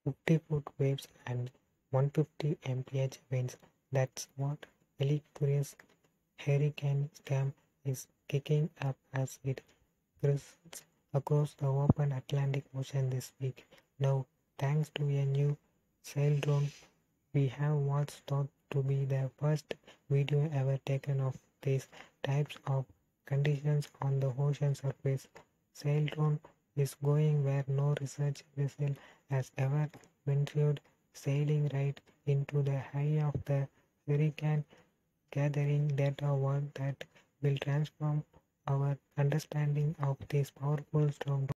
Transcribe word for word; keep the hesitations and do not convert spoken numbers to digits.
fifty foot waves and one hundred fifty miles per hour winds. That's what Elipuria's hurricane scam is kicking up as it crests across the open Atlantic Ocean this week. Now, thanks to a new Saildrone, we have what's thought to be the first video ever taken of these types of conditions on the ocean surface. Saildrone is going where no research vessel has ever ventured, sailing right into the eye of the hurricane, gathering data work that will transform our understanding of this powerful storm.